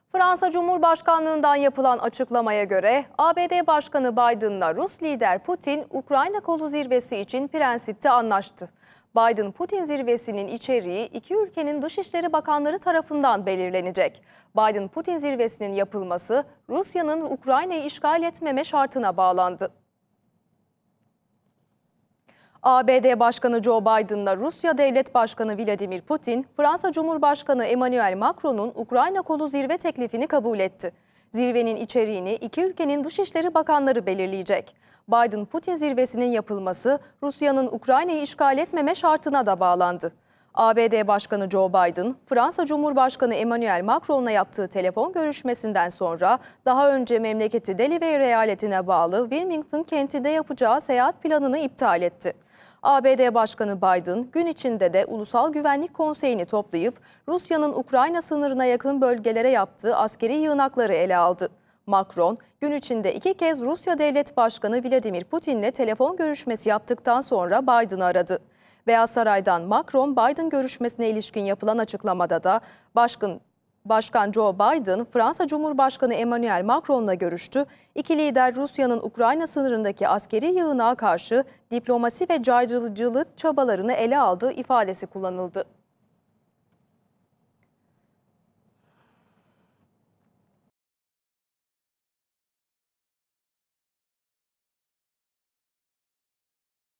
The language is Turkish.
Fransa Cumhurbaşkanlığından yapılan açıklamaya göre ABD Başkanı Biden'la Rus lider Putin, Ukrayna kolu zirvesi için prensipte anlaştı. Biden-Putin zirvesinin içeriği iki ülkenin Dışişleri Bakanları tarafından belirlenecek. Biden-Putin zirvesinin yapılması Rusya'nın Ukrayna'yı işgal etmeme şartına bağlandı. ABD Başkanı Joe Biden'la Rusya Devlet Başkanı Vladimir Putin, Fransa Cumhurbaşkanı Emmanuel Macron'un Ukrayna kolu zirve teklifini kabul etti. Zirvenin içeriğini iki ülkenin Dışişleri Bakanları belirleyecek. Biden-Putin zirvesinin yapılması Rusya'nın Ukrayna'yı işgal etmeme şartına da bağlandı. ABD Başkanı Joe Biden, Fransa Cumhurbaşkanı Emmanuel Macron'la yaptığı telefon görüşmesinden sonra daha önce memleketi Delaware eyaletine bağlı Wilmington kentinde yapacağı seyahat planını iptal etti. ABD Başkanı Biden gün içinde de Ulusal Güvenlik Konseyi'ni toplayıp Rusya'nın Ukrayna sınırına yakın bölgelere yaptığı askeri yığınakları ele aldı. Macron gün içinde iki kez Rusya Devlet Başkanı Vladimir Putin'le telefon görüşmesi yaptıktan sonra Biden'ı aradı. Beyaz Saray'dan Macron, Biden görüşmesine ilişkin yapılan açıklamada da Başkan Joe Biden, Fransa Cumhurbaşkanı Emmanuel Macron'la görüştü. İki lider Rusya'nın Ukrayna sınırındaki askeri yığınağa karşı diplomasi ve caydırıcılık çabalarını ele aldı ifadesi kullanıldı.